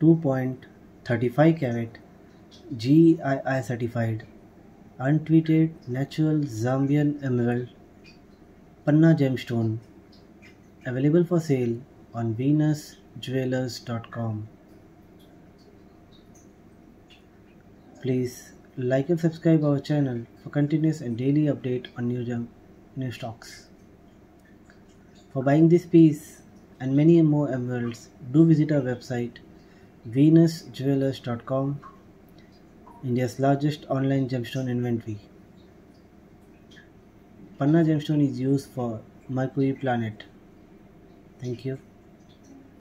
2.35 carat GEII certified untreated natural Zambian emerald panna gemstone, available for sale on venusjewelers.com. Please like and subscribe our channel for continuous and daily update on new stocks. For buying this piece and many more emeralds, do visit our website venusjewelers.com, India's largest online gemstone inventory. Panna gemstone is used for Mercury planet. Thank you.